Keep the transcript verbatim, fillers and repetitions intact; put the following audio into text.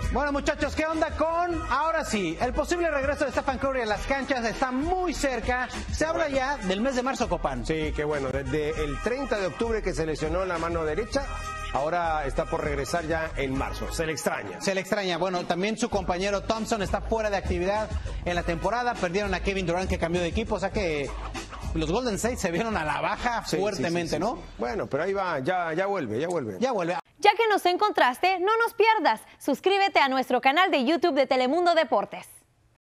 Bueno, muchachos, ¿qué onda con, ahora sí, el posible regreso de Stephen Curry a las canchas? Está muy cerca. Se habla ya del mes de marzo, Copán. Sí, qué bueno. Desde el treinta de octubre que se lesionó la mano derecha, ahora está por regresar ya en marzo. Se le extraña. Se le extraña. Bueno, también su compañero Thompson está fuera de actividad en la temporada. Perdieron a Kevin Durant, que cambió de equipo. O sea que los Golden State se vieron a la baja Sí, fuertemente, sí, sí, sí, ¿no? sí. Bueno, pero ahí va, ya, ya vuelve, ya vuelve. Ya vuelve. Ya que nos encontraste, no nos pierdas. Suscríbete a nuestro canal de YouTube de Telemundo Deportes.